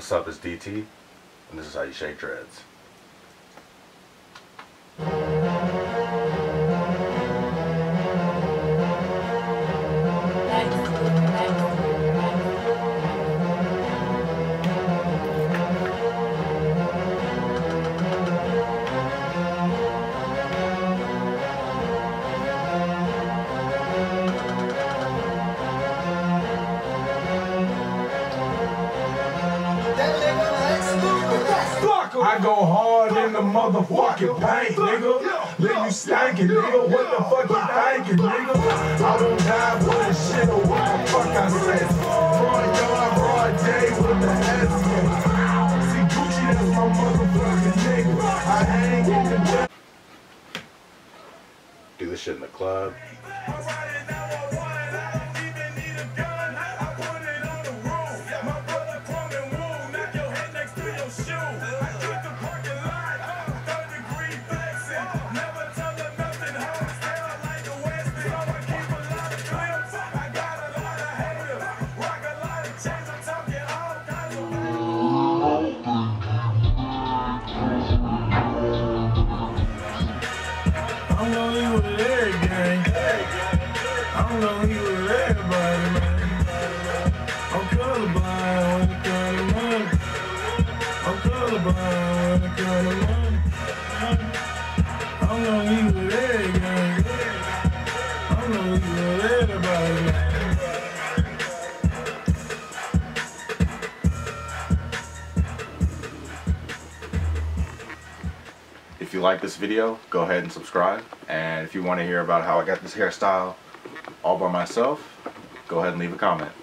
What's up, it's DT, and this is how you shake dreads. I go hard in the motherfucking paint, nigga. Let you stankin', nigga. What the fuck you thinking, nigga? I don't die for this shit or what the fuck I said. Broad yard, broad day with the S. See Gucci, that's my motherfucking nigga. I hang in the Do this shit in the club. I'm gonna leave with every gang. I'm gonna leave with everybody, man. I'm colorblind when it comes to money. I'm colorblind when it comes to money. I'm gonna leave with every gang. I'm gonna leave with everybody, man. If you like this video, go ahead and subscribe. And if you want to hear about how I got this hairstyle all by myself, go ahead and leave a comment.